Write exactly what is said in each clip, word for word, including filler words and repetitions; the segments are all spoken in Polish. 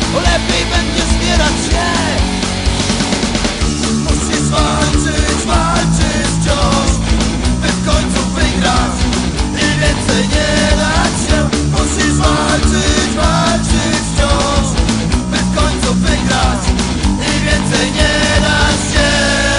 lepiej będzie zbierać się. Musisz walczyć, walczyć wciąż, by w końcu wygrać i więcej nie dać się. Musisz walczyć, walczyć wciąż, by w końcu wygrać i więcej nie dać się.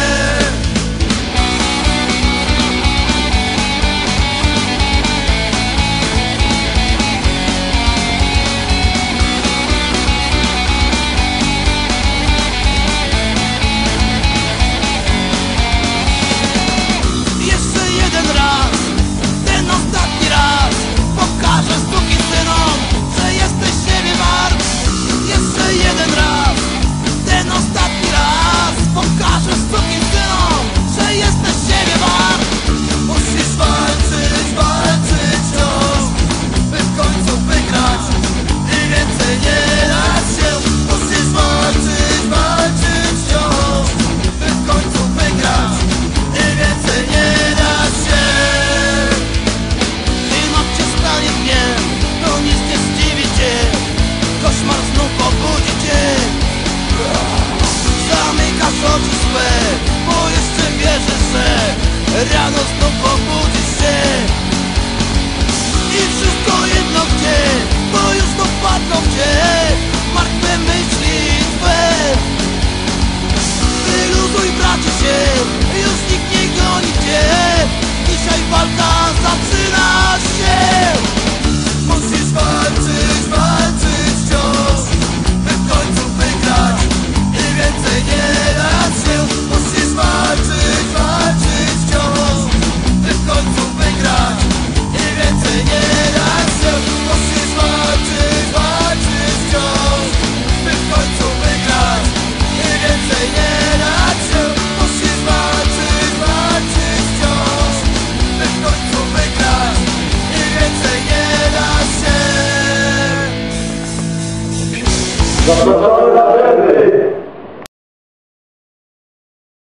Rano znów obudzisz się i wszystko jedno gdzie, bo już dopadną cię martwe myśli twe. Wyluzuj bracie się, już nikt nie goni cię. Dzisiaj walka zaczyna się. Musisz walczyć, walczyć wciąż, by w końcu wygrać i więcej nie dać się. Musisz walczyć, walczyć wciąż, by w końcu wygrać i więcej nie dać się. Musisz walczyć, walczyć wciąż, by w końcu wygrać i więcej nie dać się. Musisz walczyć, walczyć wciąż, by w końcu wygrać i więcej nie dać się.